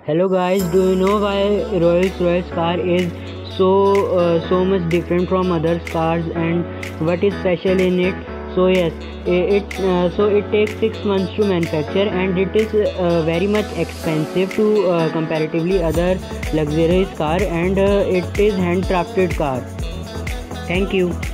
Hello guys, do you know why Rolls-Royce car is so much different from other cars and what is special in it? So yes, it takes 6 months to manufacture and it is very much expensive to comparatively other luxurious car, and it is handcrafted car. Thank you.